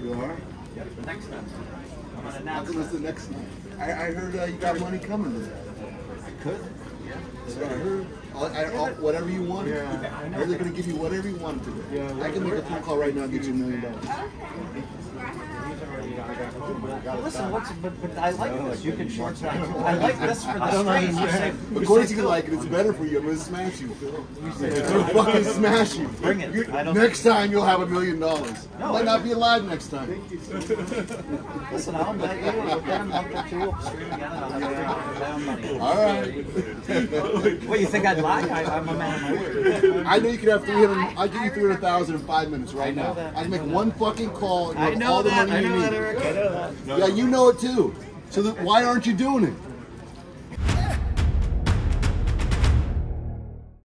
You are? Yep, the next time. I'm gonna How announce come it's the next night? I heard you got money coming to that. I could. Yeah. That's what I heard. Whatever you want. Yeah. I heard they're going to give you whatever you want today. Yeah, I can make a phone call right now and get you $1 million. Listen, but I like this. You can short side. I like this for the stream. Of course you can like it. It's better for you. I'm going to smash you, Phil. I'm going to fucking smash you. Bring it. Next time you'll have $1 million. Might not be alive next time. Listen, I'll bet you within a month or two we'll stream again and I'll have down money. All right. What, you think I'd lie? I'm a man of my word. I know you could have 300. I'll give you 300,000 in 5 minutes right now. I can make one fucking call and you have all the money you need. Eric. I know that. Yeah, you know it too. So why aren't you doing it?